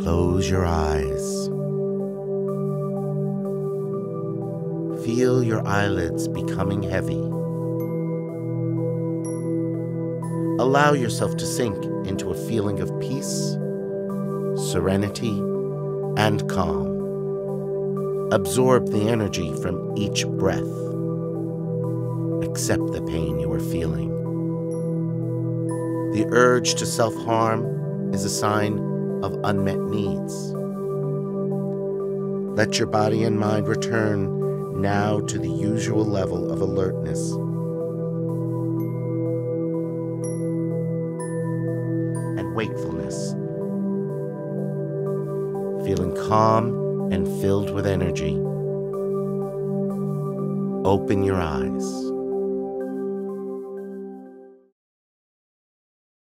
Close your eyes. Feel your eyelids becoming heavy. Allow yourself to sink into a feeling of peace, serenity, and calm. Absorb the energy from each breath. Accept the pain you are feeling. The urge to self-harm is a sign of unmet needs. Let your body and mind return now to the usual level of alertness. And wakefulness. Feeling calm and filled with energy. Open your eyes.